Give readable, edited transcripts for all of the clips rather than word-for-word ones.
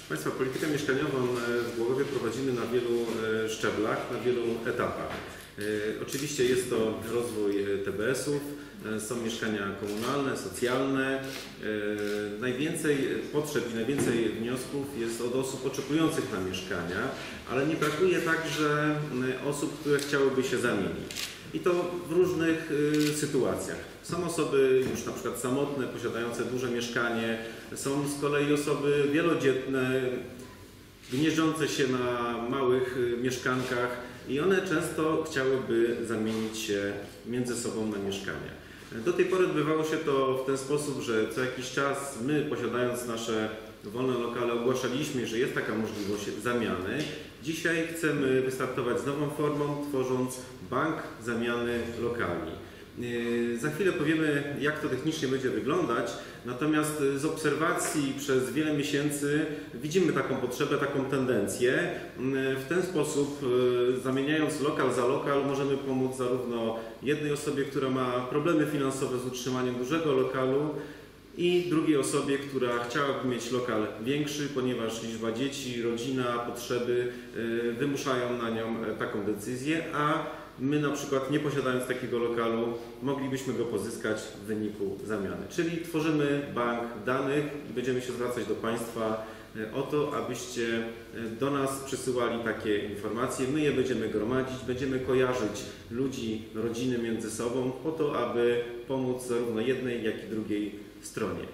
Państwa, politykę mieszkaniową w Głogowie prowadzimy na wielu szczeblach, na wielu etapach. Oczywiście jest to rozwój TBS-ów, są mieszkania komunalne, socjalne. Najwięcej potrzeb i najwięcej wniosków jest od osób oczekujących na mieszkania, ale nie brakuje także osób, które chciałyby się zamienić. I to w różnych sytuacjach. Są osoby już na przykład samotne, posiadające duże mieszkanie, są z kolei osoby wielodzietne, gnieżdżące się na małych mieszkankach i one często chciałyby zamienić się między sobą na mieszkania. Do tej pory odbywało się to w ten sposób, że co jakiś czas my, posiadając nasze wolne lokale, ogłaszaliśmy, że jest taka możliwość zamiany. Dzisiaj chcemy wystartować z nową formą, tworząc bank zamiany lokali. Za chwilę powiemy, jak to technicznie będzie wyglądać, natomiast z obserwacji przez wiele miesięcy widzimy taką potrzebę, taką tendencję. W ten sposób, zamieniając lokal za lokal, możemy pomóc zarówno jednej osobie, która ma problemy finansowe z utrzymaniem dużego lokalu, i drugiej osobie, która chciałaby mieć lokal większy, ponieważ liczba dzieci, rodzina, potrzeby wymuszają na nią taką decyzję, a my na przykład, nie posiadając takiego lokalu, moglibyśmy go pozyskać w wyniku zamiany. Czyli tworzymy bank danych i będziemy się zwracać do Państwa o to, abyście do nas przysyłali takie informacje. My je będziemy gromadzić, będziemy kojarzyć ludzi, rodziny między sobą po to, aby pomóc zarówno jednej, jak i drugiej stronie.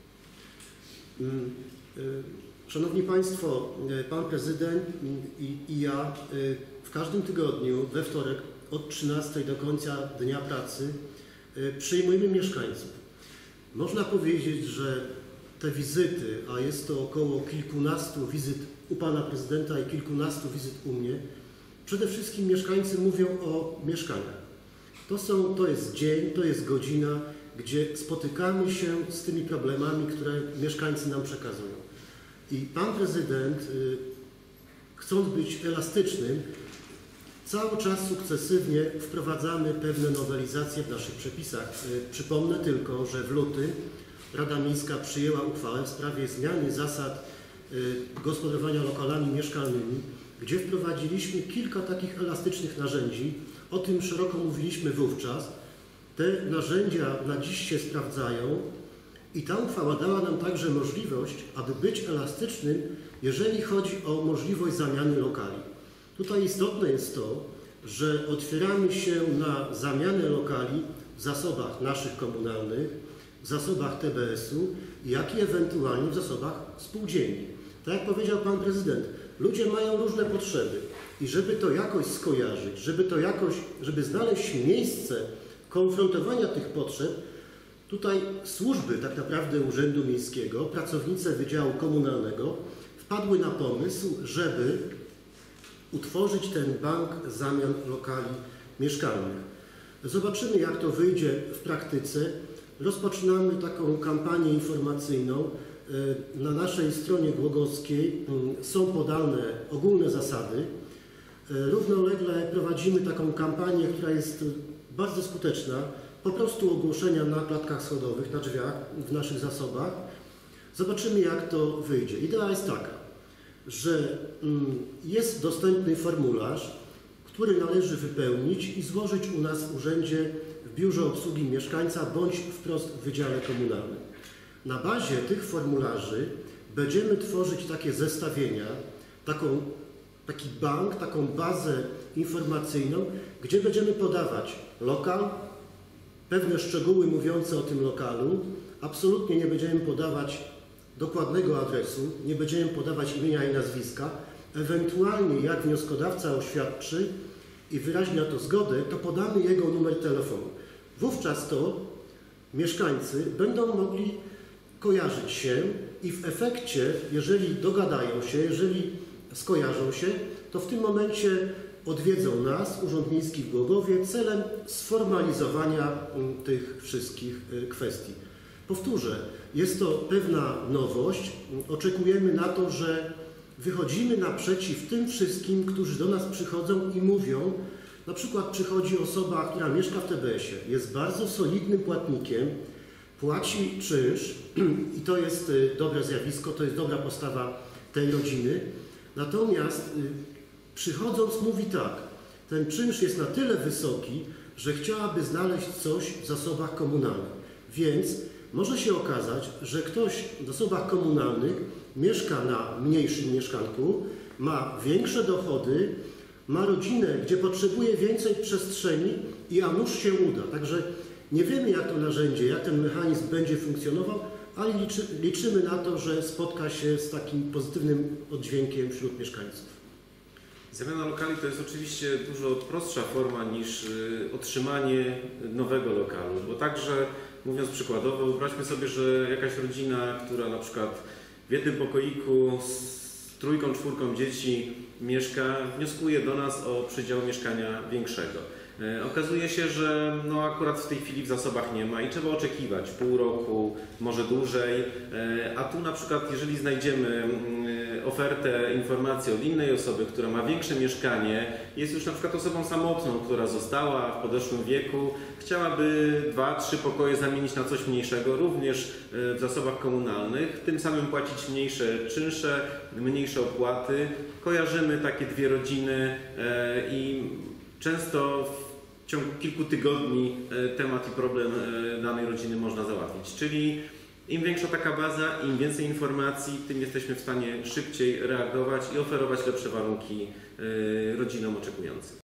Szanowni Państwo, Pan Prezydent i ja w każdym tygodniu, we wtorek od 13 do końca dnia pracy przyjmujemy mieszkańców. Można powiedzieć, że te wizyty, a jest to około kilkunastu wizyt u Pana Prezydenta i kilkunastu wizyt u mnie, przede wszystkim mieszkańcy mówią o mieszkaniach. To jest dzień, to jest godzina, gdzie spotykamy się z tymi problemami, które mieszkańcy nam przekazują. I Pan Prezydent, chcąc być elastycznym, cały czas sukcesywnie wprowadzamy pewne nowelizacje w naszych przepisach. Przypomnę tylko, że w lutym Rada Miejska przyjęła uchwałę w sprawie zmiany zasad gospodarowania lokalami mieszkalnymi, gdzie wprowadziliśmy kilka takich elastycznych narzędzi. O tym szeroko mówiliśmy wówczas. Te narzędzia na dziś się sprawdzają i ta uchwała dała nam także możliwość, aby być elastycznym, jeżeli chodzi o możliwość zamiany lokali. Tutaj istotne jest to, że otwieramy się na zamianę lokali w zasobach naszych komunalnych, w zasobach TBS-u, jak i ewentualnie w zasobach spółdzielni. Tak jak powiedział Pan Prezydent, ludzie mają różne potrzeby i żeby to jakoś skojarzyć, żeby znaleźć miejsce konfrontowania tych potrzeb, tutaj służby tak naprawdę Urzędu Miejskiego, pracownice Wydziału Komunalnego wpadły na pomysł, żeby utworzyć ten bank zamian lokali mieszkalnych. Zobaczymy, jak to wyjdzie w praktyce. Rozpoczynamy taką kampanię informacyjną. Na naszej stronie głogowskiej są podane ogólne zasady. Równolegle prowadzimy taką kampanię, która jest bardzo skuteczna, po prostu ogłoszenia na klatkach schodowych, na drzwiach, w naszych zasobach. Zobaczymy, jak to wyjdzie. Idea jest taka, że jest dostępny formularz, który należy wypełnić i złożyć u nas w urzędzie, w biurze obsługi mieszkańca bądź wprost w Wydziale Komunalnym. Na bazie tych formularzy będziemy tworzyć takie zestawienia, taki bank, taką bazę informacyjną, gdzie będziemy podawać lokal, pewne szczegóły mówiące o tym lokalu. Absolutnie nie będziemy podawać dokładnego adresu, nie będziemy podawać imienia i nazwiska. Ewentualnie jak wnioskodawca oświadczy i wyrazi na to zgodę, to podamy jego numer telefonu. Wówczas to mieszkańcy będą mogli kojarzyć się i w efekcie, jeżeli dogadają się, jeżeli skojarzą się, to w tym momencie odwiedzą nas, Urząd Miejski w Głogowie, celem sformalizowania tych wszystkich kwestii. Powtórzę, jest to pewna nowość. Oczekujemy na to, że wychodzimy naprzeciw tym wszystkim, którzy do nas przychodzą i mówią, na przykład przychodzi osoba, która mieszka w TBS-ie, jest bardzo solidnym płatnikiem, płaci czynsz i to jest dobre zjawisko, to jest dobra postawa tej rodziny. Natomiast przychodząc mówi tak, ten czynsz jest na tyle wysoki, że chciałaby znaleźć coś w zasobach komunalnych. Więc może się okazać, że ktoś w zasobach komunalnych mieszka na mniejszym mieszkanku, ma większe dochody, ma rodzinę, gdzie potrzebuje więcej przestrzeni i a nuż się uda. Także nie wiemy, jak to narzędzie, jak ten mechanizm będzie funkcjonował, ale liczymy na to, że spotka się z takim pozytywnym oddźwiękiem wśród mieszkańców. Zamiana lokali to jest oczywiście dużo prostsza forma niż otrzymanie nowego lokalu, bo także, mówiąc przykładowo, wyobraźmy sobie, że jakaś rodzina, która na przykład w jednym pokoiku z 3, 4 dzieci mieszka, wnioskuje do nas o przydział mieszkania większego. Okazuje się, że no akurat w tej chwili w zasobach nie ma i trzeba oczekiwać pół roku, może dłużej, a tu na przykład jeżeli znajdziemy ofertę, informację od innej osoby, która ma większe mieszkanie, jest już na przykład osobą samotną, która została w podeszłym wieku, chciałaby 2-3 pokoje zamienić na coś mniejszego, również w zasobach komunalnych, tym samym płacić mniejsze czynsze, mniejsze opłaty. Kojarzymy takie dwie rodziny i często w ciągu kilku tygodni temat i problem danej rodziny można załatwić. Czyli im większa taka baza, im więcej informacji, tym jesteśmy w stanie szybciej reagować i oferować lepsze warunki rodzinom oczekującym.